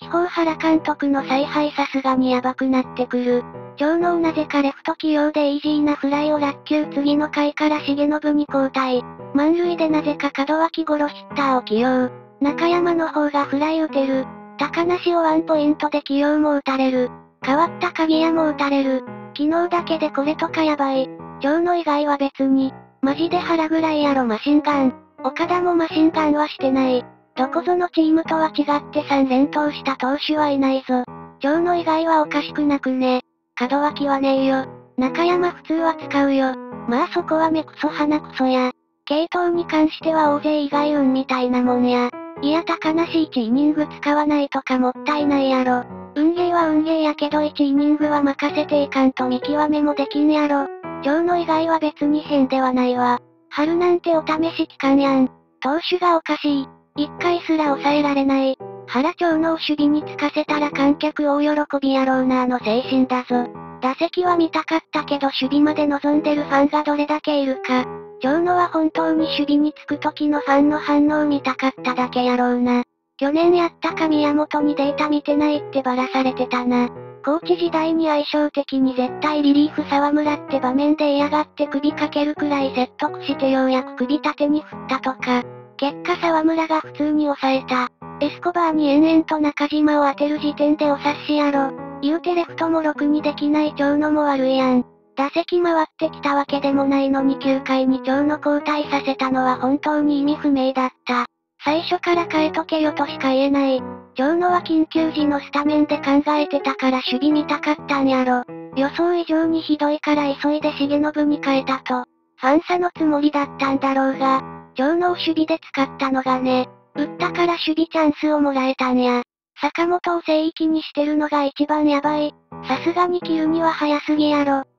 地方原監督の采配さすがにヤバくなってくる。長野なぜかレフト起用でイージーなフライを落球次の回から重信に交代。満塁でなぜか門脇ゴロヒッターを起用。中山の方がフライ打てる。高梨をワンポイントで起用も打たれる。変わった鍵谷も打たれる。昨日だけでこれとかやばい。長野以外は別に。マジで原ぐらいやろマシンガン。岡田もマシンガンはしてない。どこぞのチームとは違って3連投した投手はいないぞ。長野以外はおかしくなくね。門脇はねえよ。中山普通は使うよ。まあそこは目クソ鼻クソや。系統に関しては大勢以外運みたいなもんや。いや高梨1イニング使わないとかもったいないやろ。運ゲーは運ゲーやけど1イニングは任せていかんと見極めもできんやろ。長野以外は別に変ではないわ。春なんてお試し期間やん。投手がおかしい。一回すら抑えられない。原長野を守備につかせたら観客大喜びやろうな精神だぞ。打席は見たかったけど守備まで望んでるファンがどれだけいるか。長野は本当に守備につく時のファンの反応見たかっただけやろうな。去年やったか宮本にデータ見てないってばらされてたな。コーチ時代に相性的に絶対リリーフ沢村って場面で嫌がって首かけるくらい説得してようやく首立てに振ったとか。結果沢村が普通に抑えた。エスコバーに延々と中島を当てる時点でお察しやろ。言うてレフトもろくにできない長野も悪いやん。打席回ってきたわけでもないのに9回に長野交代させたのは本当に意味不明だった。最初から変えとけよとしか言えない。長野は緊急時のスタメンで考えてたから守備見たかったんやろ。予想以上にひどいから急いで重信に変えたと。ファンサのつもりだったんだろうが、長野を守備で使ったのがね。打ったから守備チャンスをもらえたんや。坂本を聖域にしてるのが一番やばい。さすがに切るには早すぎやろ。